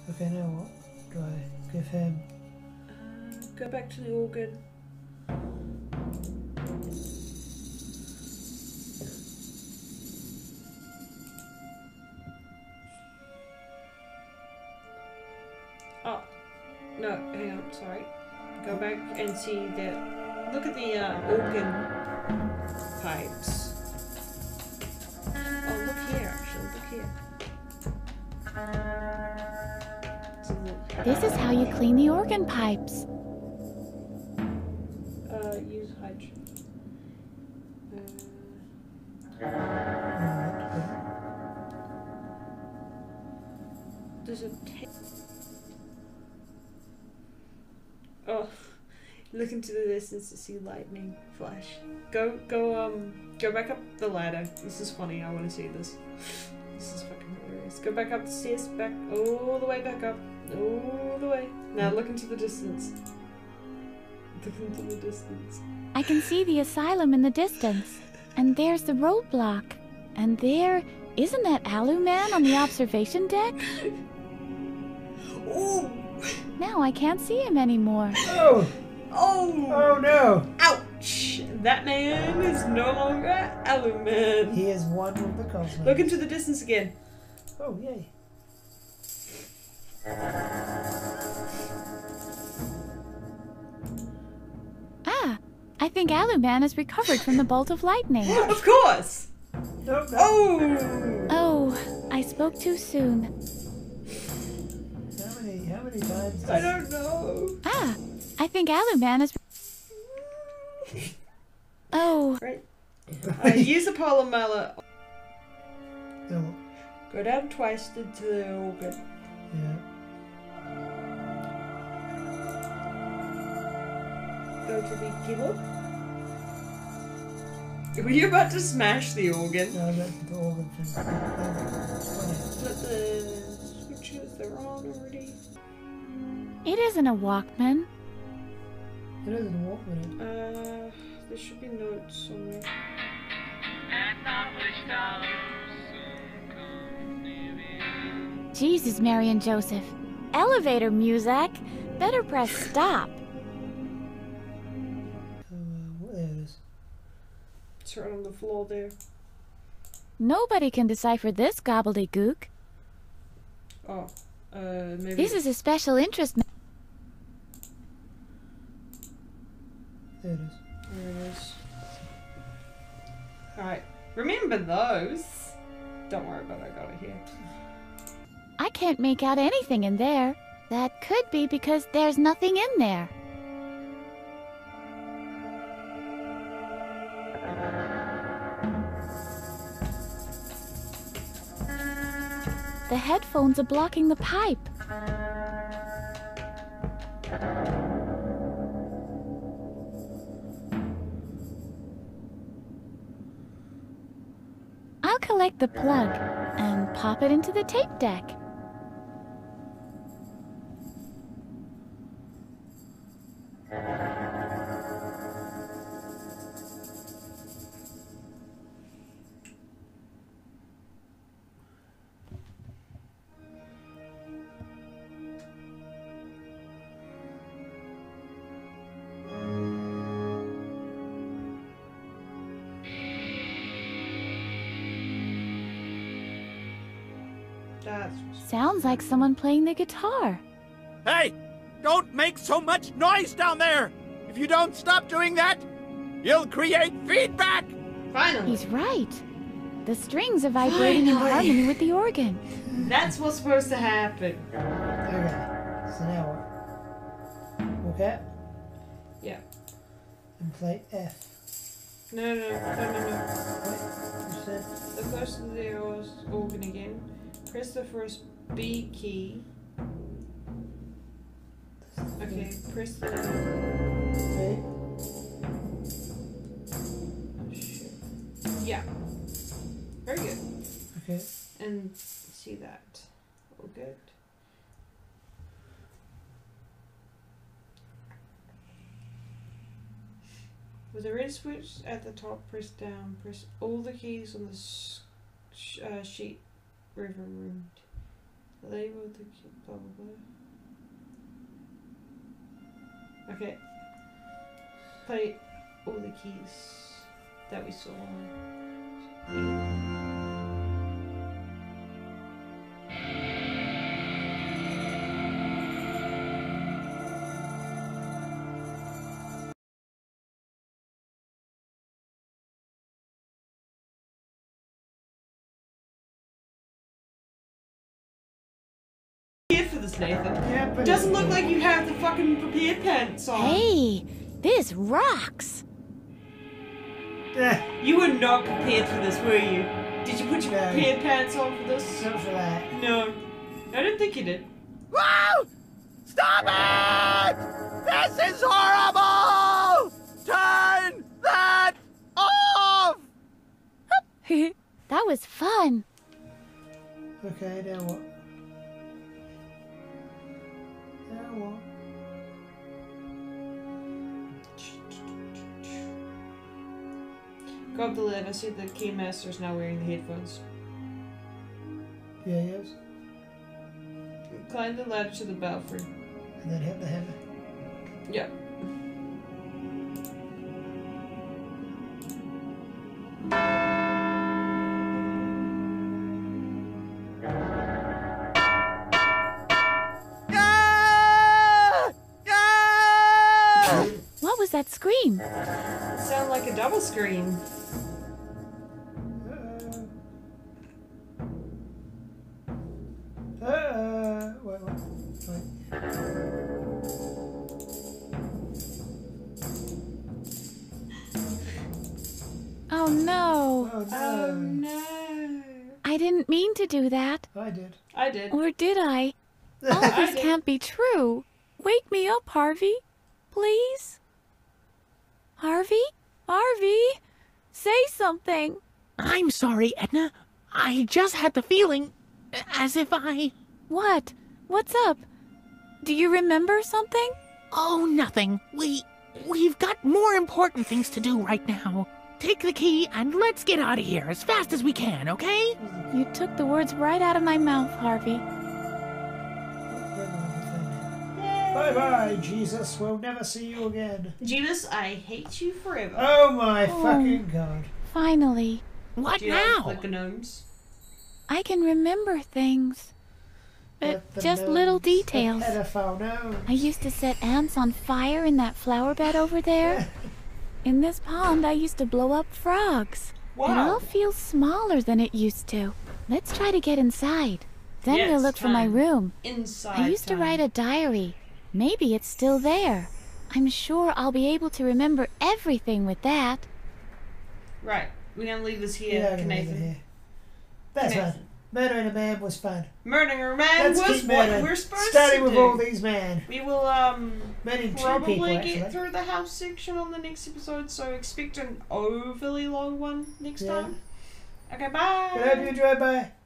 Okay, now what do I give him? Go back to the organ. Oh, no, hang on, sorry. Go back and see that. Look at the organ pipes. Oh, look here, actually, look here. This is how you clean the organ pipes. Use hydrogen. Does it take? Oh, look into the distance to see lightning flash. Go back up the ladder. This is funny. I want to see this. This is fucking hilarious. Go back up the stairs. Back all the way back up. All the way. Now look into the distance. Look into the distance. I can see the asylum in the distance. And there's the roadblock. And there, isn't that Alu Man on the observation deck? Oh! Now I can't see him anymore. Oh! Oh! Oh no! Ouch! That man is no longer Alu Man. He is one with the cosmos. Look into the distance again. Oh, yay. Ah, I think Alu Man has recovered from the bolt of lightning. Of course! No, no. Oh! Oh, I spoke too soon. How many times? I don't know. Ah, I think Alu Man has... Oh. Right. Use a polymer. No. Go down twice to the organ. Yeah. Go to the keyboard. Were you about to smash the organ? No, that's the organ thing. But the switches, they're on already. It isn't a Walkman. It isn't a Walkman. There should be notes somewhere. Jesus, Mary and Joseph. Elevator music. Better press stop. There it is. It's right on the floor there. Nobody can decipher this gobbledygook. Oh, maybe. This is a special interest. There it is. There it is. Alright, remember those. Don't worry about it, I got it here. I can't make out anything in there. That could be because there's nothing in there. The headphones are blocking the pipe. I'll collect the plug and pop it into the tape deck. Sounds like someone playing the guitar. Hey! Don't make so much noise down there! If you don't stop doing that, you'll create feedback! Finally! He's right. The strings are vibrating in harmony with the organ. That's what's supposed to happen. Okay. So now what? Walk out Yeah. and play F. No. Wait, you said? So close to the organ again. Press the first B key. Okay, press the... Okay. Oh, shit. Yeah. Very good. Okay. And see that. All good. With the red switch at the top, press down. Press all the keys on the sheet river room. The Play with the key, blah blah blah. Okay. Play all the keys that we saw. Here for this, Nathan. Yeah, but Doesn't look like you have the fucking prepared pants on. Hey, this rocks. You were not prepared for this, were you? Did you put your No. prepared pants on for this? Not for that. No. I don't think you did. Whoa! Stop it! This is horrible! Turn that off! That was fun. Okay, now what? Now what? Go up the ladder. See the keymaster's now wearing the headphones. Yeah, yes. Climb the ladder to the belfry. And then hit the hammer. Yep. Yeah! Yeah! What was that scream? Sound like a double scream. Wait. Oh no. Oh no. Oh no. I didn't mean to do that. I did. I did. Or did I? All of this did. can't be true. Wake me up, Harvey. Please? Harvey? Harvey? Say something. I'm sorry, Edna. I just had the feeling as if I... What? What's up? Do you remember something? Oh, nothing. We've got more important things to do right now. Take the key and let's get out of here as fast as we can, okay? You took the words right out of my mouth, Harvey. Bye bye, Jesus. We'll never see you again. Jeebus, I hate you forever. Oh my Oh. fucking god. Finally, What Do you have now? the gnomes? I can remember things. But But the just little gnomes, details. The pedophile gnomes. I used to set ants on fire in that flower bed over there. In this pond, I used to blow up frogs. It Wow. all feels smaller than it used to. Let's try to get inside. Then Yeah, we'll it's look for my time. room. Inside. I used to write a diary. Maybe it's still there. I'm sure I'll be able to remember everything with that. Right. We're gonna leave this Yeah, here, I'm gonna leave it Nathan. here. That's Nathan. fun. Murdering a man was fun. Murdering a man Let's was keep what murdering. we're supposed Starting to with do. all these men. We will Men in two probably people, get actually. through the house section on the next episode, so expect an overly long one next Yeah. time. Okay, bye. I hope you enjoyed. Bye.